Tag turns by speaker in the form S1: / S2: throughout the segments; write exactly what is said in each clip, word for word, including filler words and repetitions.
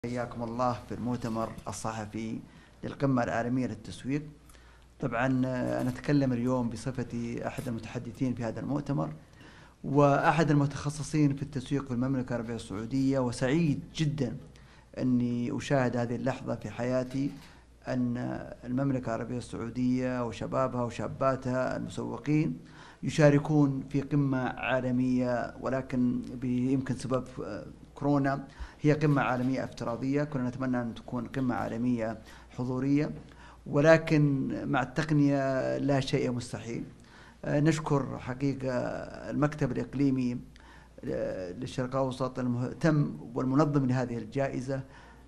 S1: حياكم الله في المؤتمر الصحفي للقمة العالمية للتسويق. طبعا أنا أتكلم اليوم بصفتي أحد المتحدثين في هذا المؤتمر وأحد المتخصصين في التسويق في المملكة العربية السعودية، وسعيد جدا أني أشاهد هذه اللحظة في حياتي أن المملكة العربية السعودية وشبابها وشاباتها المسوقين يشاركون في قمة عالمية، ولكن يمكن سبب كورونا هي قمة عالمية افتراضية. كنا نتمنى أن تكون قمة عالمية حضورية، ولكن مع التقنية لا شيء مستحيل. نشكر حقيقة المكتب الإقليمي للشرق الأوسط المهتم والمنظم لهذه الجائزة.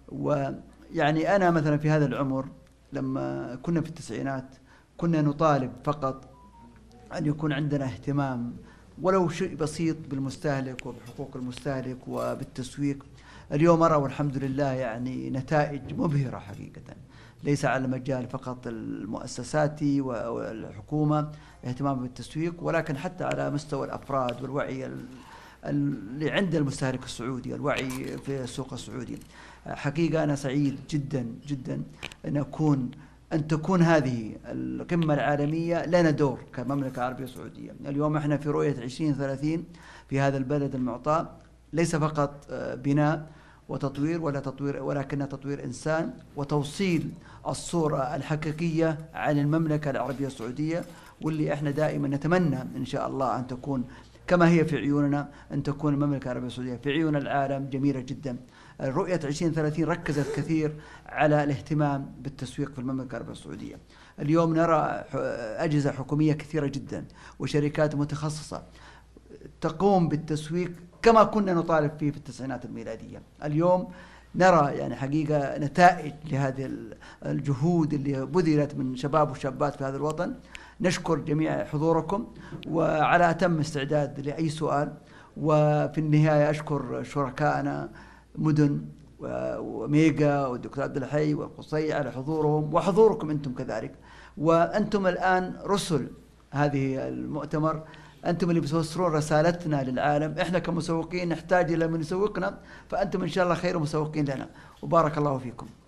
S1: ويعني أنا مثلا في هذا العمر لما كنا في التسعينات كنا نطالب فقط أن يكون عندنا اهتمام ولو شيء بسيط بالمستهلك وبحقوق المستهلك وبالتسويق. اليوم أرى والحمد لله يعني نتائج مبهرة حقيقة، ليس على مجال فقط المؤسساتي والحكومة اهتمام بالتسويق، ولكن حتى على مستوى الأفراد والوعي اللي عند المستهلك السعودي، الوعي في السوق السعودي. حقيقة أنا سعيد جدا جدا أن أكون أن تكون هذه القمة العالمية لنا دور كمملكة عربية سعودية. اليوم احنا في رؤية عشرين ثلاثين في هذا البلد المعطاء، ليس فقط بناء وتطوير ولا تطوير، ولكن تطوير إنسان وتوصيل الصورة الحقيقية عن المملكة العربية السعودية، واللي احنا دائما نتمنى إن شاء الله أن تكون كما هي في عيوننا، أن تكون المملكة العربية السعودية في عيون العالم جميلة جدا. رؤية عشرين ثلاثين ركزت كثير على الاهتمام بالتسويق في المملكة العربية السعودية. اليوم نرى أجهزة حكومية كثيرة جدا وشركات متخصصة تقوم بالتسويق كما كنا نطالب فيه في التسعينات الميلادية. اليوم نرى يعني حقيقة نتائج لهذه الجهود اللي بذلت من شباب وشابات في هذا الوطن. نشكر جميع حضوركم وعلى أتم استعداد لأي سؤال. وفي النهاية أشكر شركائنا مدن وميجا والدكتور عبد الحي والقصي على حضورهم وحضوركم أنتم كذلك. وأنتم الآن رسل هذه المؤتمر، أنتم اللي بتوصلون رسالتنا للعالم. إحنا كمسوقين نحتاج إلى من يسوقنا، فأنتم إن شاء الله خير مسوقين لنا، وبارك الله فيكم.